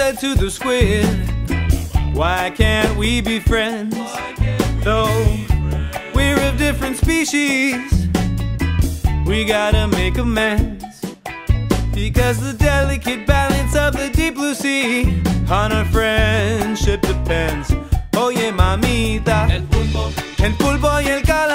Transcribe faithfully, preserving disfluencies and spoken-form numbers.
said to the squid, why can't we be friends? Though we're of different species, we gotta make amends, because the delicate balance of the deep blue sea on our friendship depends. Oye mamita, el pulpo, el pulpo y el calamares